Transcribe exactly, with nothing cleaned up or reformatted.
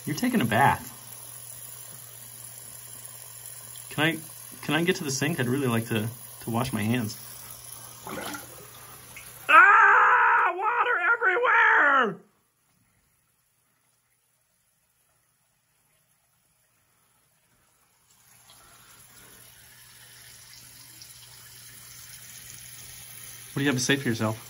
You're taking a bath. Can I can I get to the sink? I'd really like to, to wash my hands. Ah! Water everywhere! What do you have to say for yourself?